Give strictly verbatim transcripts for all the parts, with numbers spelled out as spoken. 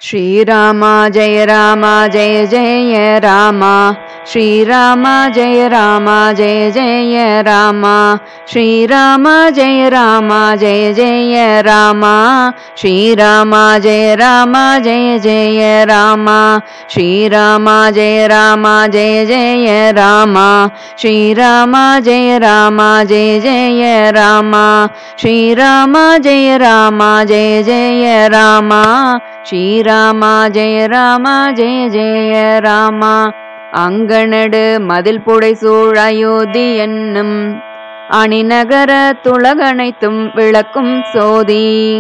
श्रीराम जय राम जय जय राम श्रीराम जय राम जय जय राम श्रीराम जय राम जय जय राम श्रीराम जय राम जय जय राम श्रीराम जय राम जय जय राम श्रीराम जय राम जय जय राम श्रीराम जय राम जय जय राम श्रीराम जय राम जय जय राम अंगनடு மதில் புடைசூழ் அயோத்தி என்னும் அணிநகர துலகனைத்தும் விளக்கும் சோதி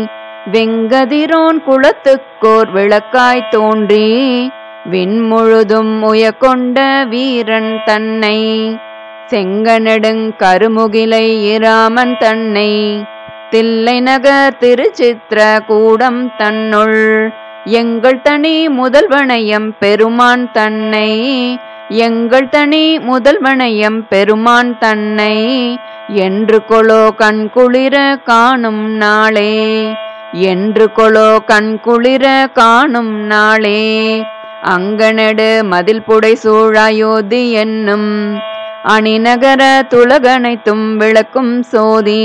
வெங்கதிரோன் குலத்துக்கோர் விளக்காய் தோன்றி விண்முழுதும் உயக்கொண்ட வீரன் தன்னை செங்கனெடுங் கருமுகிலை இராமன் தன்னை தில்லை நகர் திருச்சித்திர கூடம் தன்னுள் எங்கள் தனி முதல்வனையம் பெருமான் தன்னை எங்கள் தனி முதல்வனையம் பெருமான் தன்னை என்று கொலோ கண்குளிர காணும் நாளே என்று கொலோ கண்குளிர காணும் நாளே அங்கனடு மதில் புடைசூழ் அயோத்தி என்னும் அணிநகர துலகனைத்தும் விளக்கும் சோதி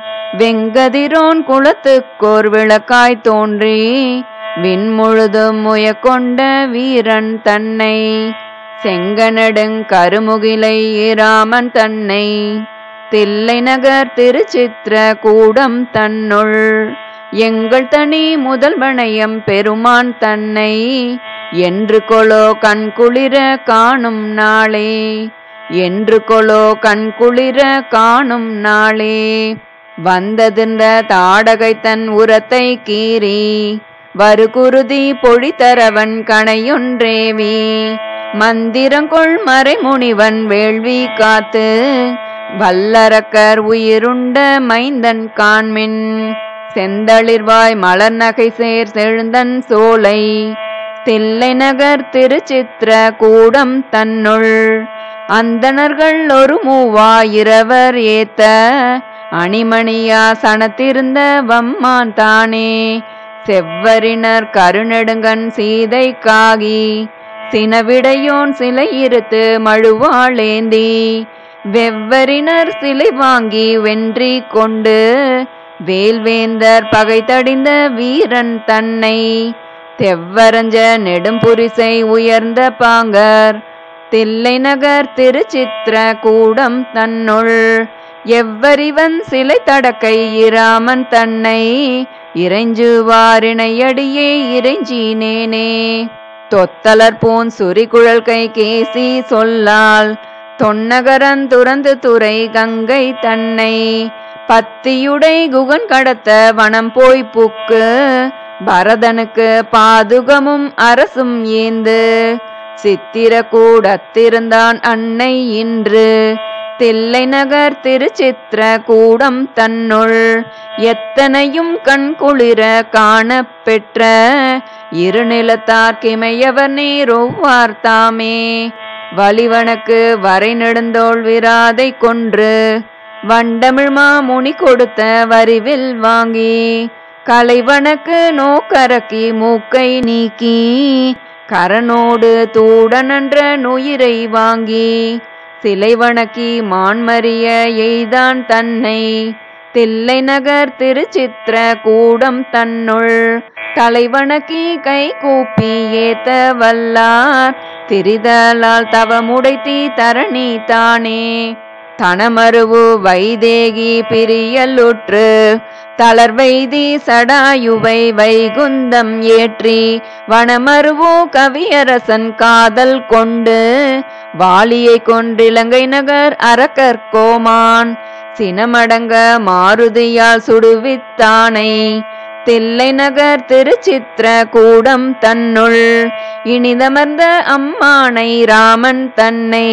வெங்கதிரோன் குலத்துக்கோர் விளக்காய் தோன்றி விண்முழுதும் உயக்கொண்ட வீரன் தன்னை செங்கனெடுங் கருமுகிலை இராமன் தன்னை தில்லை நகர் திருச்சித்திர கூடம் தன்னுள் எங்கள் தனி முதல்வனையம் பெருமான் தன்னை என்று கொலோ கண்குளிர காணும் நாளே என்று கொலோ கண்குளிர காணும் நாளே வந்ததிந்த தாடகை தன் உரத்தை கீறி வருகுருதி பொழித்தரவன் கணையொன்றேவி மந்திரங்கொள் மறைமுனிவன் வேள்வி காத்து வல்லரக்கர் உயிருண்ட மைந்தன் காண்மின் செந்தளிர்வாய் மலர் நகை சேர் செழுந்தன் சோலை தில்லை நகர் திருச்சித்திர கூடம் தன்னுள் அந்தணர்கள் ஒரு மூவாயிரவர் ஏத்த அணிமணியா சனத்திருந்த வம்மான் தானே செவ்வரினர் கருநெடுங்கன் சீதை காகி சினவிடையோன் சிலை இருத்து மழுவாளேந்தி வெவ்வரினர் சிலை வாங்கி வென்றி கொண்டு வேல்வேந்தர் பகை தடிந்த வீரன் தன்னை தெவ்வரஞ்ச நெடும்புரிசை உயர்ந்த பாங்கர் தில்லை நகர் திருச்சித்திர கூடம் தன்னுள் எவ்வரிவன் சிலை தடக்கை இராமன் தன்னை இறைஞ்சுவாரிணையடியே இறைஞ்சினேனே தொத்தலர் போன் சுரிகுழல் கை கேசி சொல்லால் தொன்னகரன் துறந்து துறை கங்கை தன்னை பத்தியுடை குகன் கடத்த வனம் போய் புக்கு பரதனுக்கு பாதுகமும் அரசும் ஏந்து சித்திர கூடத்திருந்தான் அன்னை இன்று தில்லை நகர் திருச்சித்திர கூடம் தன்னுள் எத்தனையும் கண்குளிர காண பெற்ற இருநிலத்தார் கிமையவர் நீரோவார் தாமே வலிவனுக்கு வரை நெடுந்தோள் விராதை கொன்று வண்டமிழ்மா முனி கொடுத்த வரிவில் வாங்கி கலைவனுக்கு நோக்கரக்கி மூக்கை நீக்கி கரனோடு தூடனன்ற நுயிரை வாங்கி சிலை வணக்கி மான்மறிய எய்தான் தன்னை தில்லை நகர் திருச்சித்திர கூடம் தன்னுள் தலைவணக்கி கை கூப்பி ஏத்த வல்லார் திரிதலால் தவமுடைத்தி தரணி தானே தனமருவு வைதேகி பிரியலுற்று தளர்வைதி சடாயுவை வைகுந்தம் ஏற்றி வனமருவோ கவியரசன் காதல் கொண்டு வாலியை கொன்றிலங்கை நகர் அரக்கர் கோமான் சினமடங்க மாருதியால் சுடுவித்தானை தில்லை நகர் திருச்சித்திர கூடம் தன்னுள் இனிதமர்ந்த அம்மானை ராமன் தன்னை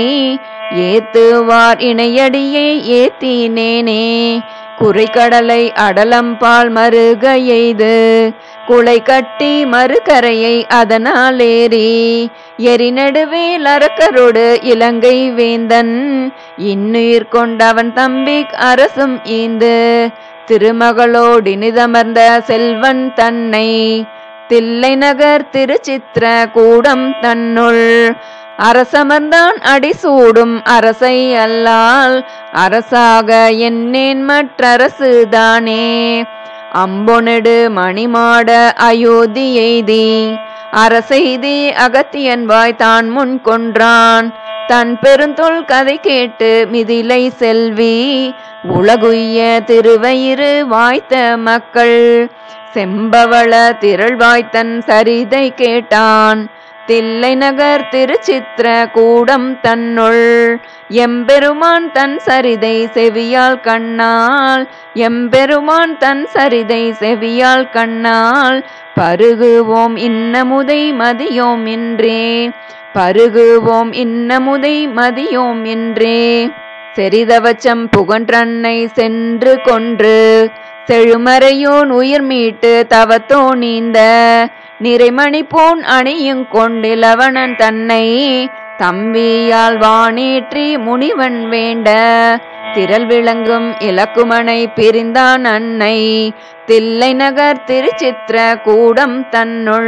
ஏத்துவார் இணையடியை ஏத்தினேனே குறைக்கடலை அடலம்பால் மருக எய்து குலை கட்டி மறுகரையை அதனால் ஏறி எரி நடுவேல் அரக்கரோடு இலங்கை வேந்தன் இன்னுயிர் கொண்டவன் தம்பி அரசும் ஈந்து திருமகளோடினிதமர்ந்த செல்வன் தன்னை தில்லை நகர் திருச்சித்திர கூடம் தன்னுள் அரசமர்ந்தான் அடிசூடும் அரசை அல்லால் அரசாக என்னேன் மற்றரசு தானே. அம்பொனெடு மணிமாட அயோத்தி எய்தி அரசெய்தி அகத்தியன் வாய் தான் முன் கொன்றான். தன் பெருந்தொல் கதை கேட்டு மிதிலை செல்வி உலகுய்ய திருவயிறு வாய்த்த மக்கள் செம்பவள திரள்வாய்த்தன் சரிதை கேட்டான். தில்லை நகர் திருச்சித்திர கூடம் தன்னுள் எம்பெருமான் தன் சரிதை செவியால் கண்ணால் எம்பெருமான் தன் சரிதை செவியால் கண்ணால் பருகுவோம் இன்னமுதை மதியோம் என்றே பருகுவோம் இன்னமுதை மதியோம் என்றே. செரிதவச்சம் புகன்றன்னை சென்று கொன்று செழுமறையோன் உயிர் மீட்டு தவத்தோ நீந்த நிறைமணி போன் அணியுங் கொண்டிலவனன் தன்னை தம்பியால் வானேற்றி முனிவன் வேண்ட திரள் விளங்கும் இலக்குமனை பிரிந்தான் அன்னை. தில்லை நகர் திருச்சித்திர கூடம் தன்னுள்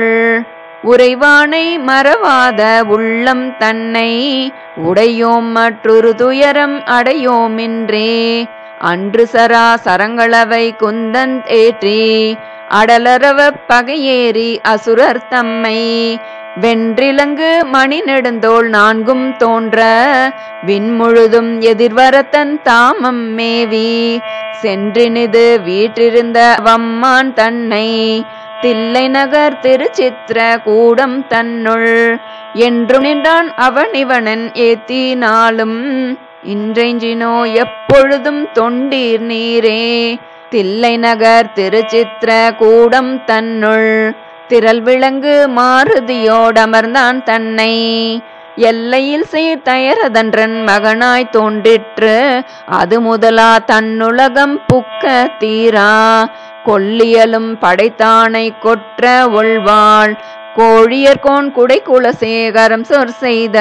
உறைவானை மறவாத உள்ளம் தன்னை உடையோம் மற்றொரு துயரம் அடையோமின்றே. அன்று சரா சரங்களவை குந்தன் ஏற்றி அடலரவ பகையேறி அசுரர் தம்மை வென்றிலங்கு மணி நெடுந்தோள் நான்கும் தோன்ற விண்முழுதும் எதிர்வரத்தன் தாமம் மேவி சென்றினிது வீற்றிருந்த வம்மான் தன்னை. தில்லை நகர் திருச்சித்திர கூடம் தன்னுள் என்று நின்றான் அவன் இவனன் ஏத்தினாலும் இன்றைஞ்சினோ எப்பொழுதும் தொண்டீர் நீரே. தில்லை நகர் திருச்சித்திர கூடம் தன்னுள் திரள் விளங்கு மாருதியோடமர்ந்தான் தன்னை எல்லையில் சீர் தயரதன்றன் மகனாய் தோன்றிற்று அது முதலா தன்னுலகம் புக்க தீரா கொல்லியலும் படைத்தானை கொற்ற ஒள்வாள் கோழியர்கோன் குடை குலசேகரம் சொற் செய்த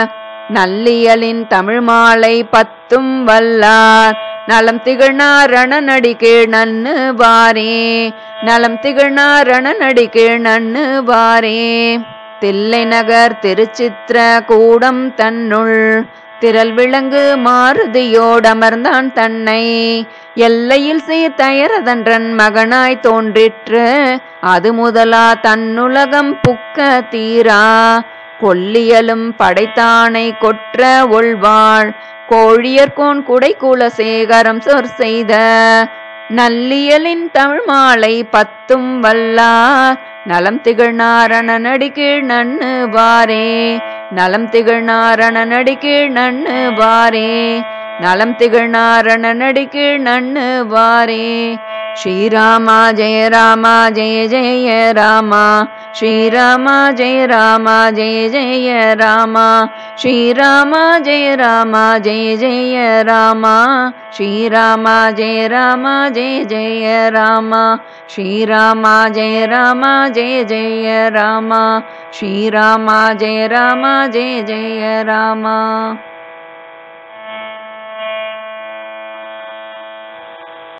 நல்லியலின் தமிழ் மாலை பத்தும் வல்லார் நலம் திகழ்நாரண நடி கீழ் நன்னு வாரே நலம் திகழ்நாரண நடி கீழ் நன்னு வாரே. தில்லை நகர் திருச்சித்திர கூடம் தன்னுள் திரள் விளங்கு மாருதியோடமர்ந்தான் தன்னை எல்லையில் சீர் தயரதன்றன் மகனாய் தோன்றிற்று அது முதலா தன்னுலகம் புக்க தீரா கொல்லியலும் படைத்தானை கொற்ற ஒள்வாள் கோழியர்கோன் குடை குலசேகரம் சொற் செய்த நல்லியலின் தமிழ் மாலை பத்தும் வல்லார் நலம் திகழ்நாரண நடி கீழ் நன்னு வாரே நலம் திகழ்நாரண நடி கீழ் நன்னு வாரே நலம் திகழ்நாரண நடி கீழ் நன்னு வாரே. ஸ்ரீராமா ஜெய ராமா ஜெய ஜெய ராமா ஸ்ரீராமா ஜெய ராமா ஜெய ஜெய ராமா ஸ்ரீராமா ஜெய ராமா ஜெய ஜெய ராமா ஸ்ரீராமா ஜெய ராமா ஜெய ஜெய ராமா ஸ்ரீராமா ஜெய ராமா ஜெய ஜெய ராமா ஸ்ரீராமா ஜெய ராமா ஜெய ஜெய ராமா.